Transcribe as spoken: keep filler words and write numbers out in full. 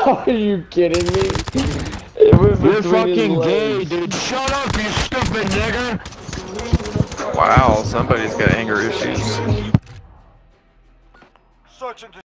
Are you kidding me? It was You're between his fucking gay, legs. dude. Shut up, you stupid nigger. Wow, somebody's got anger issues. Search and